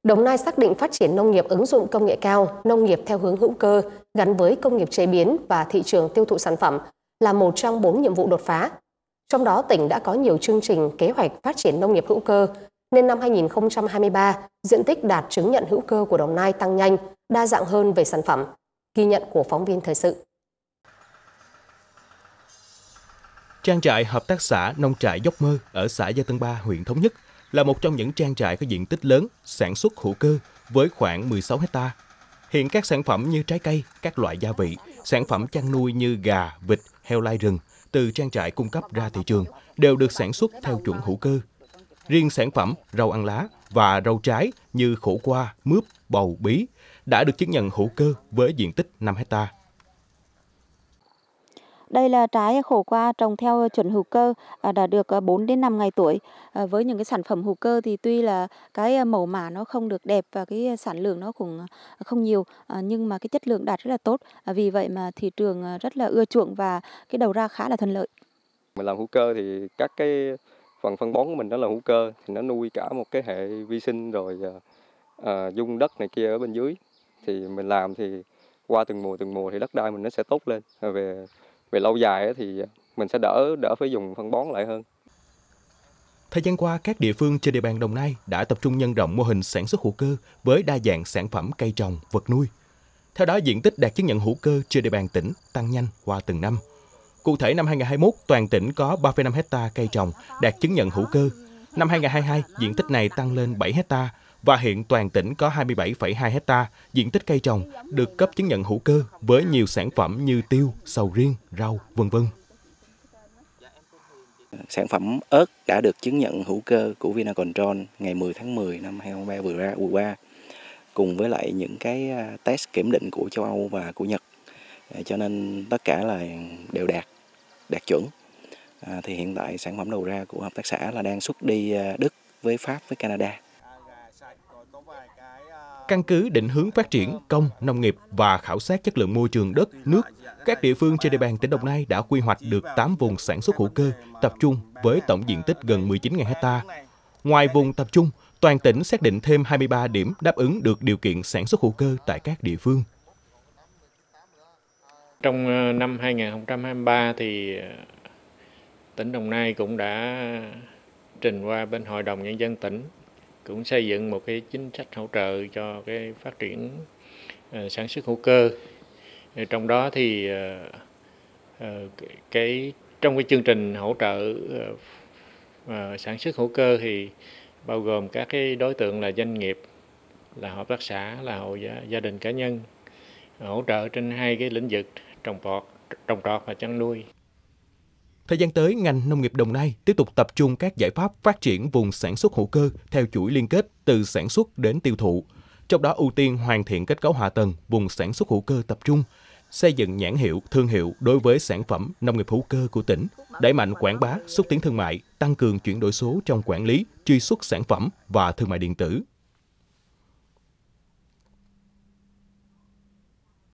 Đồng Nai xác định phát triển nông nghiệp ứng dụng công nghệ cao, nông nghiệp theo hướng hữu cơ gắn với công nghiệp chế biến và thị trường tiêu thụ sản phẩm là một trong 4 nhiệm vụ đột phá. Trong đó, tỉnh đã có nhiều chương trình kế hoạch phát triển nông nghiệp hữu cơ, nên năm 2023, diện tích đạt chứng nhận hữu cơ của Đồng Nai tăng nhanh, đa dạng hơn về sản phẩm. Ghi nhận của phóng viên thời sự. Trang trại Hợp tác xã Nông trại Dốc Mơ ở xã Gia Tân Ba, huyện Thống Nhất là một trong những trang trại có diện tích lớn, sản xuất hữu cơ với khoảng 16 hectare. Hiện các sản phẩm như trái cây, các loại gia vị, sản phẩm chăn nuôi như gà, vịt, heo lai rừng từ trang trại cung cấp ra thị trường đều được sản xuất theo chuẩn hữu cơ. Riêng sản phẩm rau ăn lá và rau trái như khổ qua, mướp, bầu, bí đã được chứng nhận hữu cơ với diện tích 5 hectare. Đây là trái khổ qua trồng theo chuẩn hữu cơ, đã được 4 đến 5 ngày tuổi. Với những cái sản phẩm hữu cơ thì tuy là cái mẫu mã nó không được đẹp và cái sản lượng nó cũng không nhiều, nhưng mà cái chất lượng đạt rất là tốt. Vì vậy mà thị trường rất là ưa chuộng và cái đầu ra khá là thuận lợi. Mình làm hữu cơ thì các cái phần phân bón của mình đó là hữu cơ, thì nó nuôi cả một cái hệ vi sinh rồi dung đất này kia ở bên dưới. Thì mình làm thì qua từng mùa thì đất đai mình nó sẽ tốt lên. Về lâu dài thì mình sẽ đỡ phải dùng phân bón lại hơn. Thời gian qua, các địa phương trên địa bàn Đồng Nai đã tập trung nhân rộng mô hình sản xuất hữu cơ với đa dạng sản phẩm cây trồng, vật nuôi. Theo đó, diện tích đạt chứng nhận hữu cơ trên địa bàn tỉnh tăng nhanh qua từng năm. Cụ thể, năm 2021, toàn tỉnh có 3,5 hectare cây trồng đạt chứng nhận hữu cơ. Năm 2022, diện tích này tăng lên 7 hectare và hiện toàn tỉnh có 27,2 hectare diện tích cây trồng được cấp chứng nhận hữu cơ với nhiều sản phẩm như tiêu, sầu riêng, rau, v.v. Sản phẩm ớt đã được chứng nhận hữu cơ của Vinacontrol ngày 10 tháng 10 năm 2023 vừa qua, cùng với lại những cái test kiểm định của châu Âu và của Nhật, cho nên tất cả là đều đạt chuẩn. Thì hiện tại sản phẩm đầu ra của hợp tác xã là đang xuất đi Đức với Pháp với Canada. Căn cứ định hướng phát triển công, nông nghiệp và khảo sát chất lượng môi trường đất, nước, các địa phương trên địa bàn tỉnh Đồng Nai đã quy hoạch được 8 vùng sản xuất hữu cơ tập trung với tổng diện tích gần 19.000 hectare. Ngoài vùng tập trung, toàn tỉnh xác định thêm 23 điểm đáp ứng được điều kiện sản xuất hữu cơ tại các địa phương. Trong năm 2023 thì tỉnh Đồng Nai cũng đã trình qua bên Hội đồng Nhân dân tỉnh cũng xây dựng một cái chính sách hỗ trợ cho cái phát triển sản xuất hữu cơ. Trong đó thì trong cái chương trình hỗ trợ sản xuất hữu cơ thì bao gồm các cái đối tượng là doanh nghiệp, là hợp tác xã, là hộ gia đình cá nhân, hỗ trợ trên hai cái lĩnh vực trồng trọt và chăn nuôi. Thời gian tới, ngành nông nghiệp Đồng Nai tiếp tục tập trung các giải pháp phát triển vùng sản xuất hữu cơ theo chuỗi liên kết từ sản xuất đến tiêu thụ. Trong đó ưu tiên hoàn thiện kết cấu hạ tầng vùng sản xuất hữu cơ tập trung, xây dựng nhãn hiệu, thương hiệu đối với sản phẩm nông nghiệp hữu cơ của tỉnh, đẩy mạnh quảng bá, xúc tiến thương mại, tăng cường chuyển đổi số trong quản lý, truy xuất sản phẩm và thương mại điện tử.